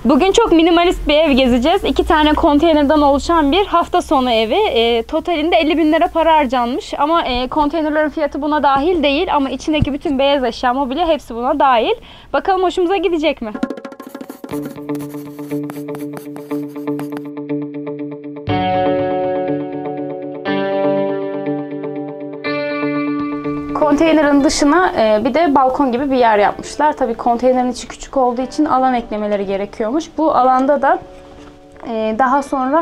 Bugün çok minimalist bir ev gezeceğiz. 2 tane konteynerden oluşan bir hafta sonu evi. Totalinde 50.000 lira para harcanmış. Ama konteynerlerin fiyatı buna dahil değil. Ama içindeki bütün beyaz eşya, mobilya hepsi buna dahil. Bakalım hoşumuza gidecek mi? Konteynerin dışına bir de balkon gibi bir yer yapmışlar. Tabii konteynerin içi küçük olduğu için alan eklemeleri gerekiyormuş. Bu alanda da daha sonra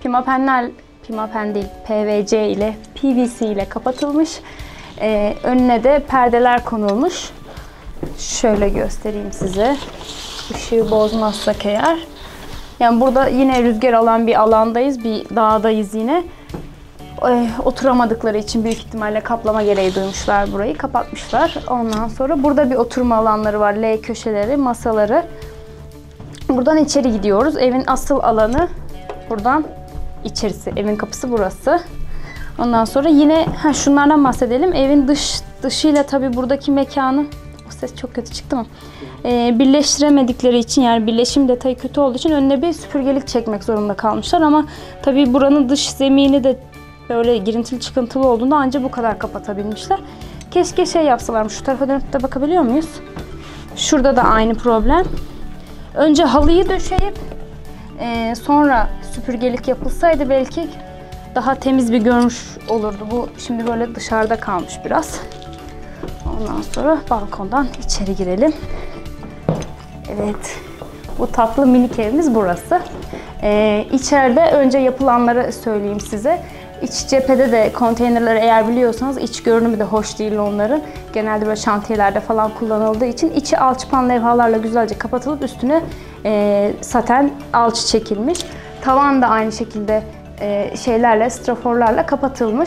pimapen değil, PVC ile, PVC ile kapatılmış. Önüne de perdeler konulmuş. Şöyle göstereyim size. Işığı bozmazsak eğer. Yani burada yine rüzgar alan bir alandayız, bir dağdayız yine. Oturamadıkları için büyük ihtimalle kaplama gereği duymuşlar, burayı kapatmışlar. Ondan sonra burada bir oturma alanları var, L köşeleri, masaları. Buradan içeri gidiyoruz. Evin asıl alanı buradan içerisi, evin kapısı burası. Ondan sonra yine şunlardan bahsedelim. Evin dışıyla tabii buradaki mekanı, o ses çok kötü çıktı mı? Birleştiremedikleri için, yani birleşim detayı kötü olduğu için önüne bir süpürgelik çekmek zorunda kalmışlar. Ama tabii buranın dış zemini de böyle girintili çıkıntılı olduğunda ancak bu kadar kapatabilmişler. Keşke şey yapsalarmış. Şu tarafa dönüp de bakabiliyor muyuz? Şurada da aynı problem. Önce halıyı döşeyip sonra süpürgelik yapılsaydı belki daha temiz bir görünüş olurdu. Bu şimdi böyle dışarıda kalmış biraz. Ondan sonra balkondan içeri girelim. Evet. Bu tatlı minik evimiz burası. İçeride önce yapılanları söyleyeyim size. İç cephede de konteynerleri eğer biliyorsanız iç görünümü de hoş değil onların. Genelde böyle şantiyelerde falan kullanıldığı için içi alçıpan levhalarla güzelce kapatılıp üstüne saten alçı çekilmiş. Tavan da aynı şekilde şeylerle, straforlarla kapatılmış.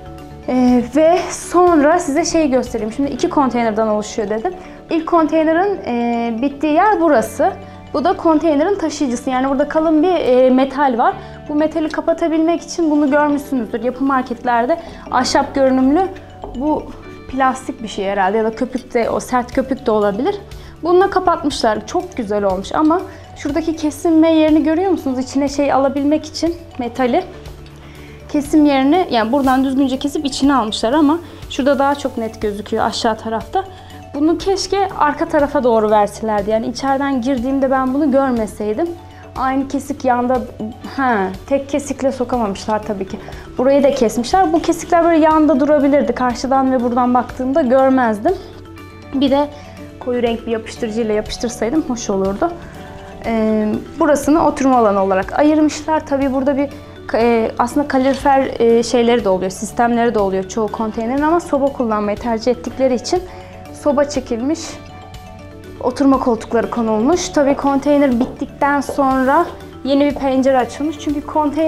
Ve sonra size şeyi göstereyim. Şimdi 2 konteynerden oluşuyor dedim. İlk konteynerin bittiği yer burası. Bu da konteynerin taşıyıcısı. Yani burada kalın bir metal var. Bu metali kapatabilmek için bunu görmüşsünüzdür. Yapı marketlerde ahşap görünümlü bu plastik bir şey herhalde ya da köpük de, o sert köpük de olabilir. Bununla kapatmışlar. Çok güzel olmuş ama şuradaki kesim yerini görüyor musunuz? İçine şey alabilmek için metali. Kesim yerini yani buradan düzgünce kesip içine almışlar ama şurada daha çok net gözüküyor aşağı tarafta. Bunu keşke arka tarafa doğru verselerdi. Yani içeriden girdiğimde ben bunu görmeseydim. Aynı kesik yanda, tek kesikle sokamamışlar tabii ki. Burayı da kesmişler. Bu kesikler böyle yanda durabilirdi. Karşıdan ve buradan baktığımda görmezdim. Bir de koyu renk bir yapıştırıcıyla yapıştırsaydım hoş olurdu. Burasını oturma alanı olarak ayırmışlar. Tabii burada bir aslında kalorifer şeyleri de oluyor, sistemleri de oluyor çoğu konteynerin ama soba kullanmayı tercih ettikleri için soba çekilmiş, oturma koltukları konulmuş. Tabii konteyner bittikten sonra yeni bir pencere açılmış. Çünkü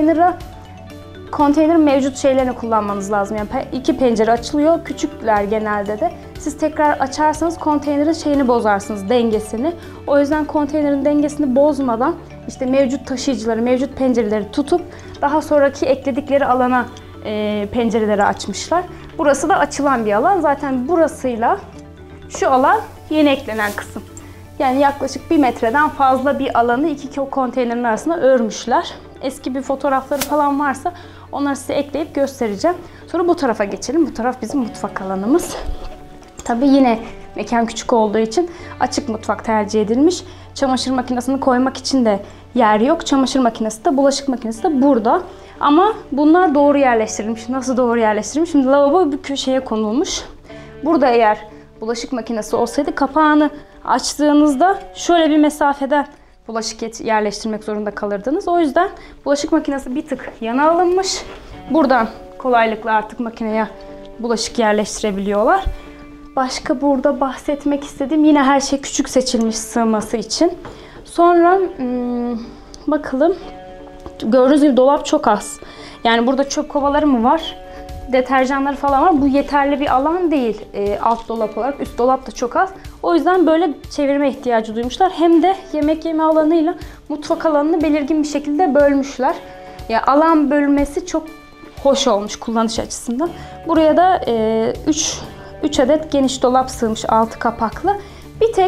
konteynerin mevcut şeylerini kullanmanız lazım. Yani 2 pencere açılıyor, küçükler genelde de. Siz tekrar açarsanız konteynerin şeyini bozarsınız, dengesini. O yüzden konteynerin dengesini bozmadan işte mevcut taşıyıcıları, mevcut pencereleri tutup daha sonraki ekledikleri alana pencereleri açmışlar. Burası da açılan bir alan. Zaten burasıyla şu alan yeni eklenen kısım. Yani yaklaşık 1 metreden fazla bir alanı 2 konteynerin arasında örmüşler. Eski bir fotoğrafları falan varsa onları size ekleyip göstereceğim. Sonra bu tarafa geçelim. Bu taraf bizim mutfak alanımız. Tabii yine mekan küçük olduğu için açık mutfak tercih edilmiş. Çamaşır makinesini koymak için de yer yok. Çamaşır makinesi de, bulaşık makinesi de burada. Ama bunlar doğru yerleştirilmiş. Nasıl doğru yerleştirilmiş? Şimdi lavabo bir köşeye konulmuş. Burada eğer bulaşık makinesi olsaydı kapağını açtığınızda şöyle bir mesafeden bulaşık yerleştirmek zorunda kalırdınız. O yüzden bulaşık makinesi bir tık yana alınmış. Buradan kolaylıkla artık makineye bulaşık yerleştirebiliyorlar. Başka burada bahsetmek istediğim yine her şey küçük seçilmiş sığması için. Sonra bakalım. Gördüğünüz gibi dolap çok az. Yani burada çöp kovaları mı var? Deterjanları falan var. Bu yeterli bir alan değil alt dolap olarak. Üst dolap da çok az. O yüzden böyle çevirme ihtiyacı duymuşlar. Hem de yemek yeme alanıyla mutfak alanını belirgin bir şekilde bölmüşler. Ya alan bölmesi çok hoş olmuş kullanış açısından. Buraya da 3 adet geniş dolap sığmış, altı kapaklı. Bir tek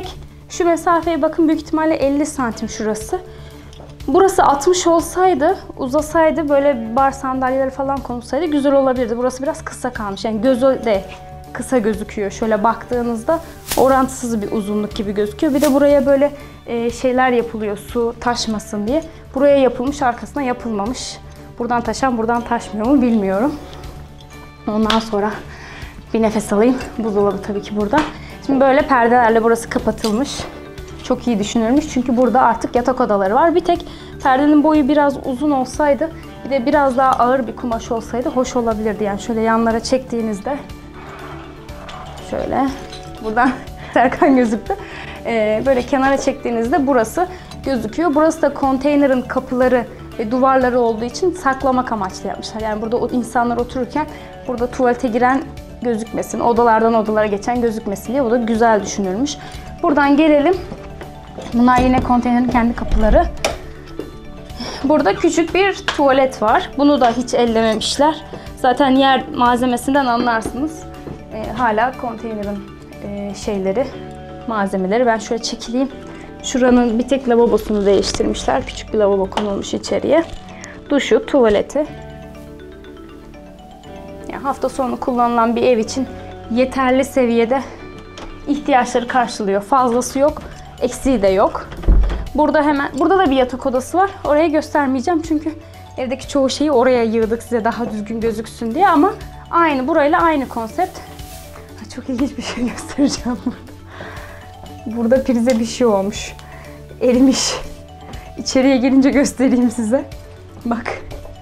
Şu mesafeye bakın, büyük ihtimalle 50 santim şurası. Burası 60 olsaydı, uzasaydı, böyle bar sandalyeleri falan konulsaydı güzel olabilirdi. Burası biraz kısa kalmış. Yani gözü de kısa gözüküyor. Şöyle baktığınızda orantısız bir uzunluk gibi gözüküyor. Bir de buraya böyle şeyler yapılıyor su taşmasın diye. Buraya yapılmış, arkasına yapılmamış. Buradan taşan buradan taşmıyor mu bilmiyorum. Ondan sonra bir nefes alayım. Buzdolabı tabii ki burada. Şimdi böyle perdelerle burası kapatılmış. Çok iyi düşünülmüş çünkü burada artık yatak odaları var. Bir tek perdenin boyu biraz uzun olsaydı, bir de biraz daha ağır bir kumaş olsaydı hoş olabilirdi. Yani şöyle yanlara çektiğinizde, şöyle buradan Serkan gözüktü. Böyle kenara çektiğinizde burası gözüküyor. Burası da konteynerin kapıları ve duvarları olduğu için saklamak amaçlı yapmışlar. Yani burada o insanlar otururken burada tuvalete giren gözükmesin, odalardan odalara geçen gözükmesin diye bu da güzel düşünülmüş. Buradan gelelim. Bunlar yine konteynerin kendi kapıları. Burada küçük bir tuvalet var. Bunu da hiç ellememişler. Zaten yer malzemesinden anlarsınız. Hala konteynerin şeyleri, malzemeleri. Ben şöyle çekileyim. Şuranın bir tek lavabosunu değiştirmişler. Küçük bir lavabo konulmuş içeriye. Duşu, tuvaleti. Yani hafta sonu kullanılan bir ev için yeterli seviyede ihtiyaçları karşılıyor. Fazlası yok, eksiği de yok. Burada da bir yatak odası var. Oraya göstermeyeceğim çünkü evdeki çoğu şeyi oraya yığdık size daha düzgün gözüksün diye, ama aynı, burayla aynı konsept. Çok ilginç bir şey göstereceğim burada. Burada prize bir şey olmuş. Erimiş. İçeriye gelince göstereyim size. Bak.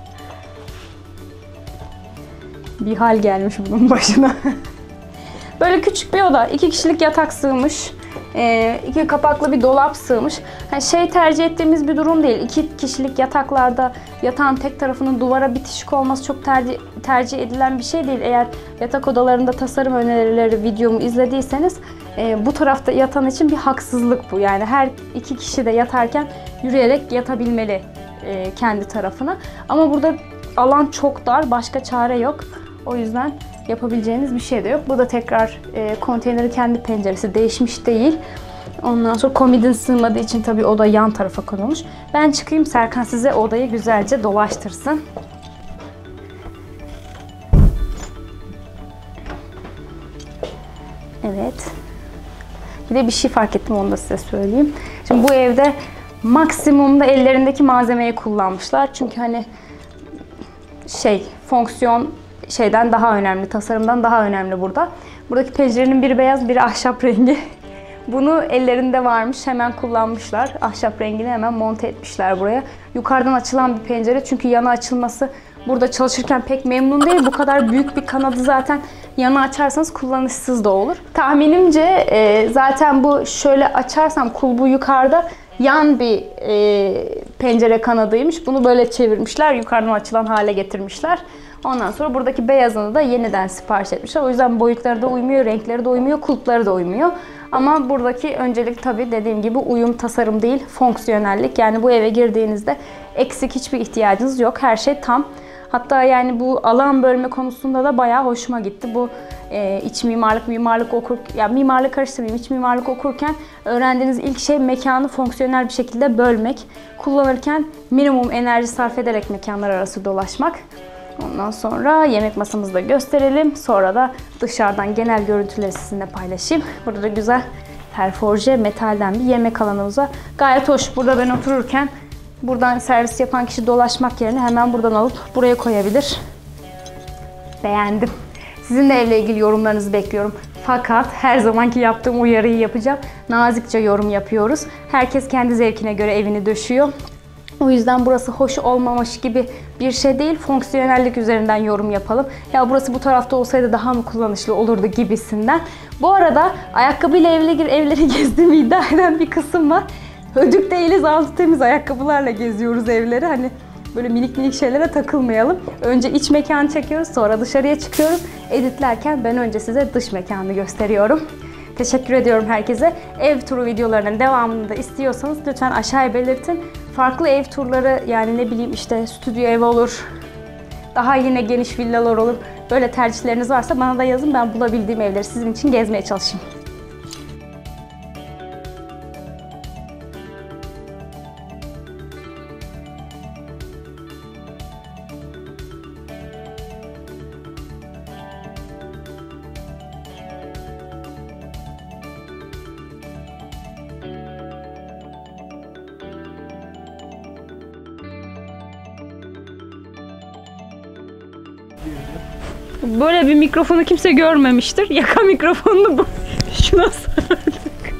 Bir hal gelmiş bunun başına. Böyle küçük bir oda. 2 kişilik yatak sığmış. 2 kapaklı bir dolap sığmış. Yani tercih ettiğimiz bir durum değil. 2 kişilik yataklarda yatağın tek tarafının duvara bitişik olması çok tercih edilen bir şey değil. Eğer yatak odalarında tasarım önerileri videomu izlediyseniz bu tarafta yatan için bir haksızlık bu. Yani her 2 kişi de yatarken yürüyerek yatabilmeli kendi tarafına. Ama burada alan çok dar. Başka çare yok. O yüzden yapabileceğiniz bir şey de yok. Bu da tekrar konteynerin kendi penceresi, değişmiş değil. Ondan sonra komodin sığmadığı için tabii oda yan tarafa konulmuş. Ben çıkayım, Serkan size odayı güzelce dolaştırsın. Evet. Bir de bir şey fark ettim, onu da size söyleyeyim. Şimdi bu evde maksimumda ellerindeki malzemeyi kullanmışlar. Çünkü hani fonksiyon şeyden daha önemli, tasarımdan daha önemli burada. Buradaki pencerenin biri beyaz, biri ahşap rengi. Bunu ellerinde varmış, hemen kullanmışlar. Ahşap rengini hemen monte etmişler buraya. Yukarıdan açılan bir pencere çünkü yana açılması burada çalışırken pek memnun değil. Bu kadar büyük bir kanadı zaten yana açarsanız kullanışsız da olur. Tahminimce zaten bu şöyle açarsam kulbu yukarıda yan bir pencere kanadıymış. Bunu böyle çevirmişler, yukarıdan açılan hale getirmişler. Ondan sonra buradaki beyazını da yeniden sipariş etmişler. O yüzden boyutları da uymuyor, renkleri de uymuyor, kulpları da uymuyor. Ama buradaki öncelik tabii dediğim gibi uyum, tasarım değil, fonksiyonellik. Yani bu eve girdiğinizde eksik hiçbir ihtiyacınız yok. Her şey tam. Hatta yani bu alan bölme konusunda da bayağı hoşuma gitti. Bu iç mimarlık mimarlık karıştırmayayım. İç mimarlık okurken öğrendiğiniz ilk şey mekanı fonksiyonel bir şekilde bölmek. Kullanırken minimum enerji sarf ederek mekanlar arası dolaşmak. Ondan sonra yemek masamızı da gösterelim. Sonra da dışarıdan genel görüntüleri sizinle paylaşayım. Burada da güzel perforje metalden bir yemek alanımız var. Gayet hoş. Burada ben otururken buradan servis yapan kişi dolaşmak yerine hemen buradan alıp buraya koyabilir. Beğendim. Sizin de evle ilgili yorumlarınızı bekliyorum. Fakat her zamanki yaptığım uyarıyı yapacağım. Nazikçe yorum yapıyoruz. Herkes kendi zevkine göre evini döşüyor. O yüzden burası hoş olmamış gibi bir şey değil. Fonksiyonellik üzerinden yorum yapalım. Ya burası bu tarafta olsaydı daha mı kullanışlı olurdu gibisinden. Bu arada ayakkabıyla evleri gezdiğimi iddia eden bir kısım var. Hödük değiliz, altı temiz ayakkabılarla geziyoruz evleri. Hani böyle minik minik şeylere takılmayalım. Önce iç mekanı çekiyoruz, sonra dışarıya çıkıyoruz. Editlerken ben önce size dış mekanı gösteriyorum. Teşekkür ediyorum herkese. Ev turu videolarının devamını da istiyorsanız lütfen aşağıya belirtin. Farklı ev turları, yani ne bileyim işte stüdyo ev olur, daha yine geniş villalar olur. Böyle tercihleriniz varsa bana da yazın, ben bulabildiğim evleri sizin için gezmeye çalışayım. Böyle bir mikrofonu kimse görmemiştir. Yaka mikrofonunu bu. Şuna sardık.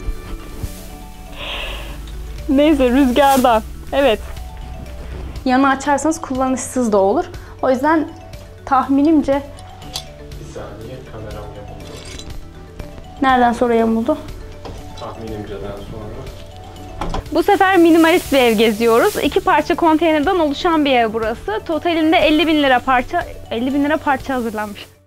Neyse rüzgardan. Evet. Yanı açarsanız kullanışsız da olur. O yüzden tahminimce... Bir saniye, kameram yamuldu. Nereden sonra yamuldu? Tahminimceden sonra. Bu sefer minimalist bir ev geziyoruz. 2 parça konteynerden oluşan bir ev burası. Totalinde 50.000 lira parça hazırlanmış.